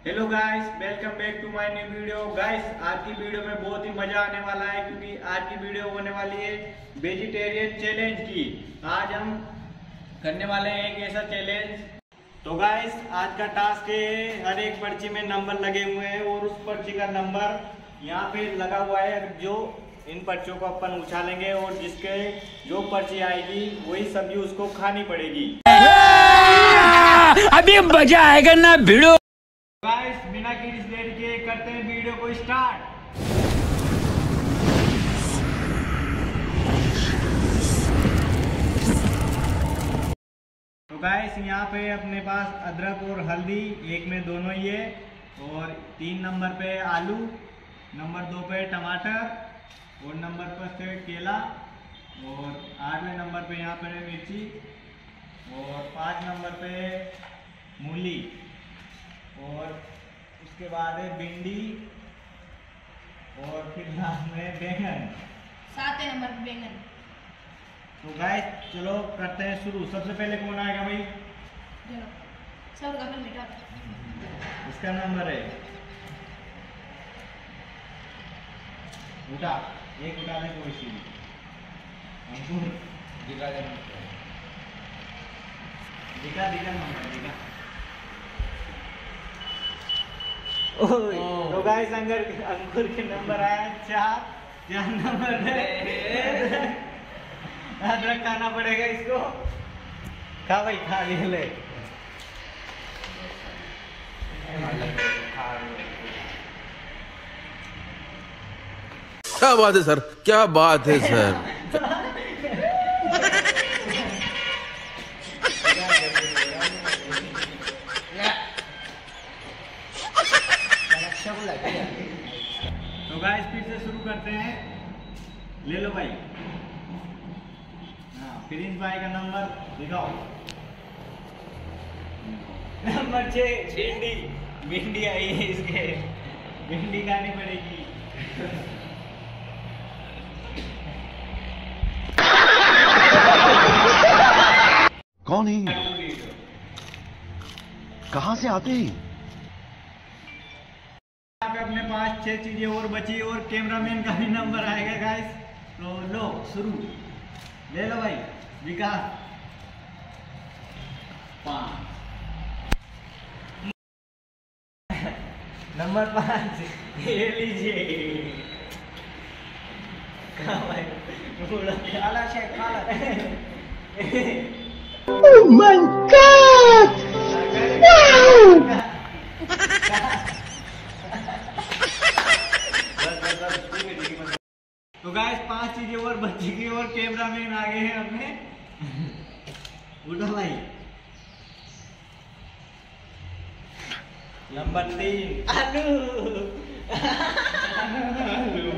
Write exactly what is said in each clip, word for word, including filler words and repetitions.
Hello guys, welcome back to my new video. Guys, आज की video में बहुत ही मजा आने वाला है क्योंकि आज की वीडियो होने वाली है वेजिटेरियन चैलेंज की। आज हम करने वाले हैं एक ऐसा चैलेंज। तो गाइस, आज का टास्क है, हर एक पर्ची में नंबर लगे हुए हैं और उस पर्ची का नंबर यहाँ पे लगा हुआ है। जो इन पर्चियों को अपन उछालेंगे और जिसके जो पर्ची आएगी वही सब्जी उसको खानी पड़ेगी। अभी मजा आएगा ना भिड़ो। गाइस, बिना किसी देर के करते हैं वीडियो को स्टार्ट। तो गाइस, यहाँ पे अपने पास अदरक और हल्दी एक में दोनों ही है, और तीन नंबर पे आलू, नंबर दो पे टमाटर और नंबर पर से केला, और आठवें नंबर पे यहाँ पे मिर्ची, और पाँच नंबर पे मूली, और उसके बाद है भिंडी, और फिर लास्ट में बैंगन, सातवें नंबर पे बैंगन। तो गाइस, चलो करते हैं शुरू। सबसे पहले कौन आएगा भाई? चलो सब का पहले बेटा इसका नंबर है, उठा एक उठा ले कोई सी अंकुर दिखा दे, दिखा दिखा नंबर दिखा। तो गाइस, अंकुर अंकुर के नंबर आया चार चार नंबर है। अदरक खाना पड़ेगा इसको। खा भाई, खा ले ले। क्या बात है सर, क्या बात है सर। तो गाइस, फिर से शुरू करते हैं। ले लो भाई। हाँ, प्रिंस भाई का नंबर दिखाओ। नंबर छः, भिंडी। भिंडी आई है इसके, भिंडी खानी पड़ेगी। कौन है? कहां से आते हैं? यहाँ पे अपने पास छह चीजें और बची और कैमरामैन का भी नंबर आएगा गाइस। तो लो शुरू, ले लो भाई विकास। पाँच नंबर पाँच ये लीजिए। कहाँ भाई? काला शेख, काला। Oh my God! Wow! तो गाइस, पांच चीजें और बची गई और कैमरामैन आ गए हैं अपने। उठो भाई। नंबर तीन आलू। आलू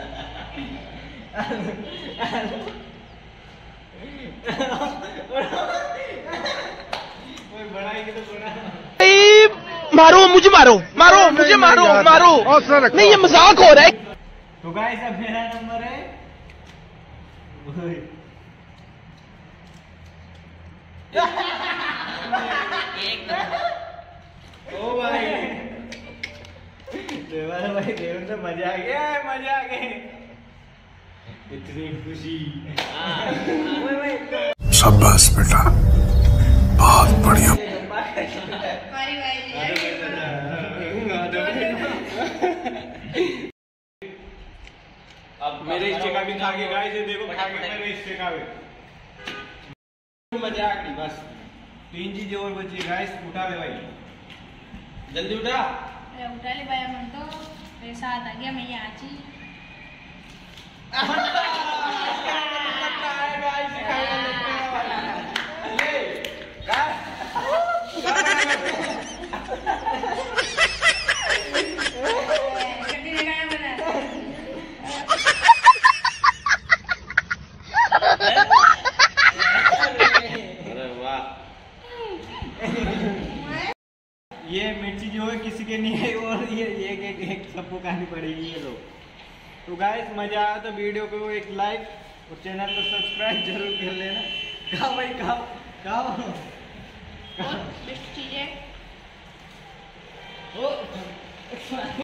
बढ़ाएंगे तो बड़ा। मारो मुझे, मारो मारो मुझे, मारो मारो। नहीं, ये मजाक हो रहा है। तो गाइस, अब मेरा नंबर है ओ भाई। देवर भाई, देवर से मजा आ गया, मजा आ गए। इतनी खुशी। शाबाश बेटा, बहुत बढ़िया। हमारी भाई अब मेरे हिस्से का भी खा के गाइस, ये देखो खा के मेरे हिस्से का भी। मजाक नहीं, बस तीन चीजें और बची गाइस। उठा ले भाई, जल्दी उठा। उठा ले भाई, मन तो मेरे साथ आ गया, मैं यहाँ आची। ये मिर्ची जो है किसी के नहीं है, और ये एक एक एक सबको खानी पड़ेगी ये लोग। तो गाइस, मजा आया तो वीडियो को एक लाइक और चैनल को सब्सक्राइब जरूर कर लेना। खाओ भाई, खाओ खाओ। और बेस्ट चीजें ओ